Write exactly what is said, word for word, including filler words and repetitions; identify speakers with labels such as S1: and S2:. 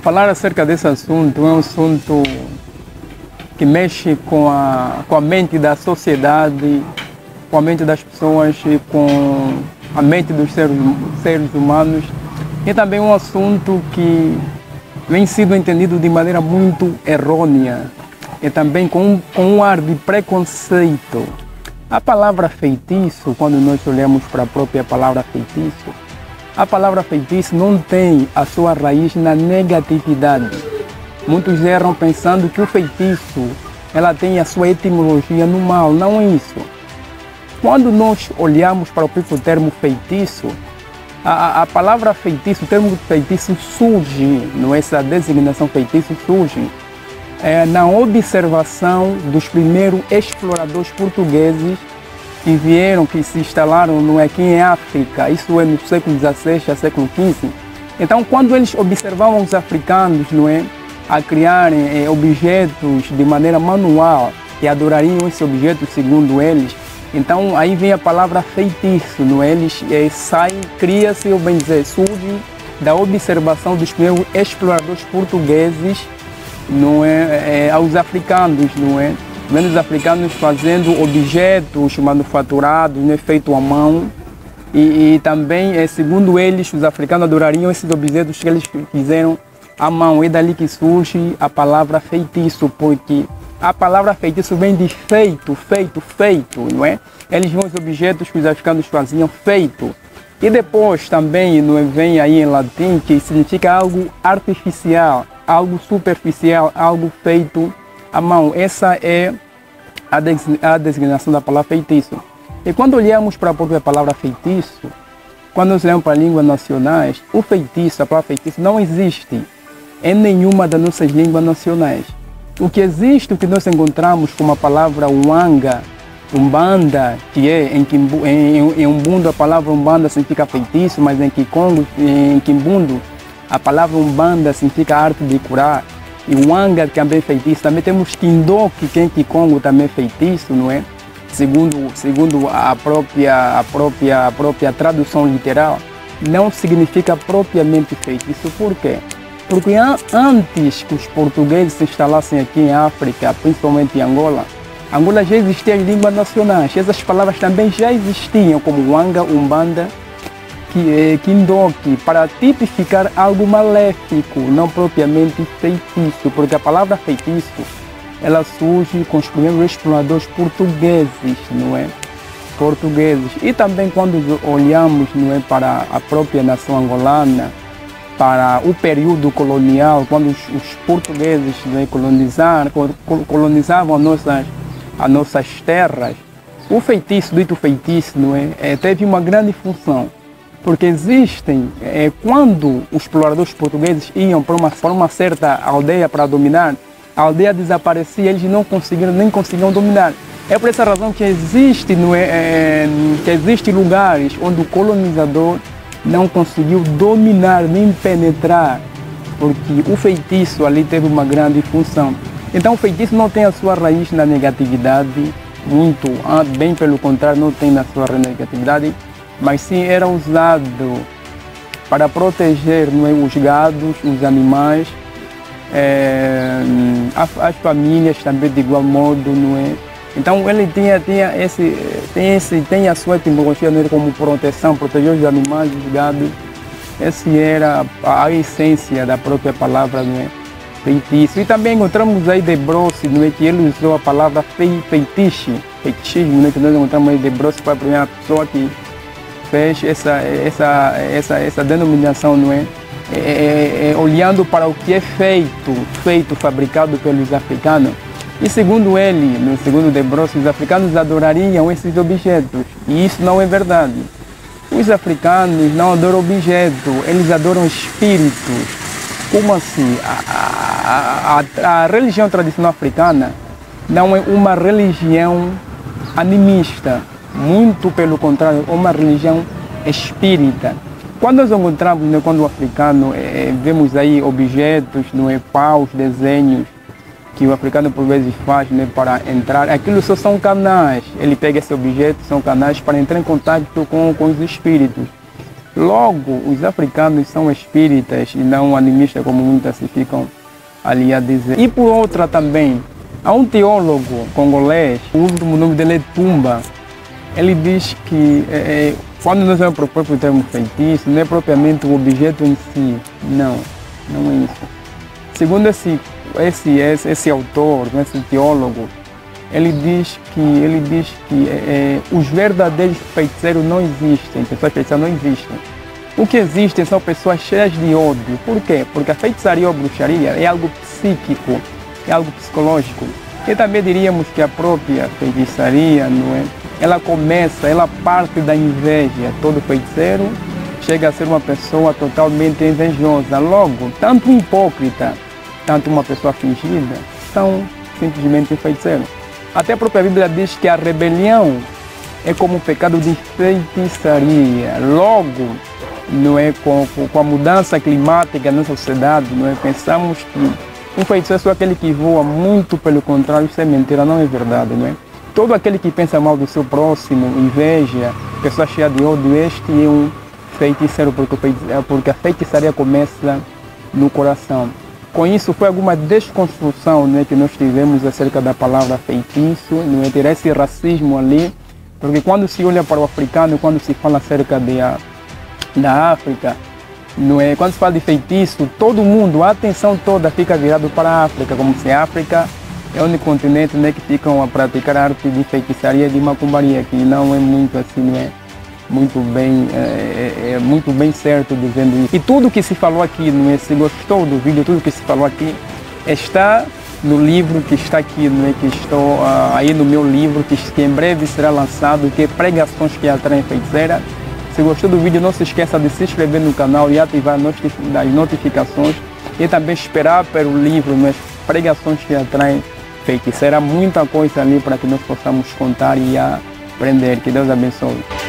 S1: Falar acerca desse assunto é um assunto que mexe com a, com a mente da sociedade, com a mente das pessoas e com a mente dos seres, seres humanos. E também um assunto que vem sido entendido de maneira muito errônea e também com, com um ar de preconceito. A palavra feitiço, quando nós olhamos para a própria palavra feitiço, a palavra feitiço não tem a sua raiz na negatividade. Muitos erram pensando que o feitiço ela tem a sua etimologia no mal, não é isso. Quando nós olhamos para o próprio termo feitiço, a, a palavra feitiço, o termo feitiço surge, não é? Essa designação feitiço surge é, na observação dos primeiros exploradores portugueses que vieram, que se instalaram não é, aqui em África, isso é no século dezesseis a século quinze. Então, quando eles observavam os africanos não é, a criarem é, objetos de maneira manual e adorariam esse objeto segundo eles, então aí vem a palavra feitiço, não é? Eles é, saem, cria-se, ou bem dizer, surge da observação dos primeiros exploradores portugueses não é, é, aos africanos, não é? Vendo os africanos fazendo objetos manufaturados, né, feitos à mão, e, e também, é, segundo eles, os africanos adorariam esses objetos que eles fizeram à mão. É dali que surge a palavra feitiço, porque a palavra feitiço vem de feito, feito, feito, não é? Eles viam os objetos que os africanos faziam feito. E depois também não é, vem aí em latim que significa algo artificial, algo superficial, algo feito à mão. Essa é a designação da palavra feitiço. E quando olhamos para a própria palavra feitiço, quando nós olhamos para as línguas nacionais, o feitiço, a palavra feitiço, não existe em nenhuma das nossas línguas nacionais. O que existe, o que nós encontramos como a palavra Uanga, Umbanda, que é em, Kimbu, em, em Umbundo a palavra Umbanda significa feitiço, mas em Kikongo, em Kimbundo, a palavra Umbanda significa arte de curar. E Wanga também é feitiço. Também temos Kindoki, que em Kikongo também é feitiço, não é? Segundo, segundo a, própria, a, própria, a própria tradução literal, não significa propriamente feitiço. Por quê? Porque an antes que os portugueses se instalassem aqui em África, principalmente em Angola, Angola já existiam as línguas nacionais. Essas palavras também já existiam, como Wanga, Umbanda, Kindoki, para tipificar algo maléfico, não propriamente feitiço, porque a palavra feitiço ela surge com os primeiros exploradores portugueses, não é? Portugueses. E também quando olhamos, não é, para a própria nação angolana, para o período colonial, quando os, os portugueses, não é, colonizaram, colonizavam as nossas, as nossas terras, o feitiço, dito feitiço, não é, é teve uma grande função. Porque existem, é, quando os exploradores portugueses iam para uma, para uma certa aldeia para dominar, a aldeia desaparecia, eles não conseguiram, nem conseguiam dominar. É por essa razão que existe, não é, é, que existe lugares onde o colonizador não conseguiu dominar nem penetrar, porque o feitiço ali teve uma grande função. Então o feitiço não tem a sua raiz na negatividade, muito, bem pelo contrário, não tem na sua negatividade, mas sim era usado para proteger, não é, os gados, os animais, é, as, as famílias também de igual modo, não é? Então ele tinha, tinha, esse, tem, esse, tem a sua etimologia, não é, como proteção, proteger os animais, os gados. Essa era a, a essência da própria palavra, não é? Feitiço. E também encontramos aí de Brosse, não é, que ele usou a palavra fei, feitiço, feitichismo, não é, que nós encontramos aí de Brosse, foi a primeira pessoa que fez essa, essa, essa, essa denominação, não é? É, é, é? Olhando para o que é feito, feito, fabricado pelos africanos. E segundo ele, no segundo de Brosse, os africanos adorariam esses objetos. E isso não é verdade. Os africanos não adoram objetos, eles adoram espíritos. Como assim? A, a, a, a religião tradicional africana não é uma religião animista. Muito pelo contrário, uma religião espírita. Quando nós encontramos, né, quando o africano, é, vemos aí objetos, não é, paus, desenhos, que o africano por vezes faz, né, para entrar, aquilo só são canais. Ele pega esse objeto, são canais para entrar em contato com, com os espíritos. Logo, os africanos são espíritas e não animistas, como muitas se ficam ali a dizer. E por outra também, há um teólogo congolês, o último nome dele é Tumba. Ele diz que é, quando nós vamos para o próprio termo feitiço, não é propriamente o objeto em si, não, não é isso. Segundo esse, esse, esse, esse autor, esse teólogo, ele diz que, ele diz que é, os verdadeiros feiticeiros não existem, pessoas feiticeiras não existem. O que existem são pessoas cheias de ódio. Por quê? Porque a feitiçaria ou bruxaria é algo psíquico, é algo psicológico. E também diríamos que a própria feitiçaria, não é? Ela começa, ela parte da inveja. Todo feiticeiro chega a ser uma pessoa totalmente invejosa. Logo, tanto um hipócrita, tanto uma pessoa fingida, são simplesmente feiticeiros. Até a própria Bíblia diz que a rebelião é como um pecado de feitiçaria. Logo, não é, com, com a mudança climática na sociedade, não é, pensamos que um feiticeiro é só aquele que voa. Muito pelo contrário, isso é mentira, não é verdade, não é? Todo aquele que pensa mal do seu próximo, inveja, pessoa cheia de ódio, este é um feiticeiro, porque, porque a feitiçaria começa no coração. Com isso, foi alguma desconstrução, né, que nós tivemos acerca da palavra feitiço, não é? Ter esse racismo ali, porque quando se olha para o africano, quando se fala acerca de a, da África, não é? Quando se fala de feitiço, todo mundo, a atenção toda fica virada para a África, como se a África é o único continente, né, que ficam a praticar a arte de feitiçaria, de macumbaria, que não é muito assim, não é muito bem, é, é, é muito bem certo dizendo isso. E tudo que se falou aqui, não é? Se gostou do vídeo, tudo que se falou aqui está no livro que está aqui, não é? Que estou uh, aí no meu livro, que, que em breve será lançado, que é Pregações que Atraem Feiticeira. Se gostou do vídeo, não se esqueça de se inscrever no canal e ativar as notificações e também esperar pelo livro, né? Pregações que Atraem Feiticeira. Muita coisa ali para que nós possamos contar e aprender. Que Deus abençoe.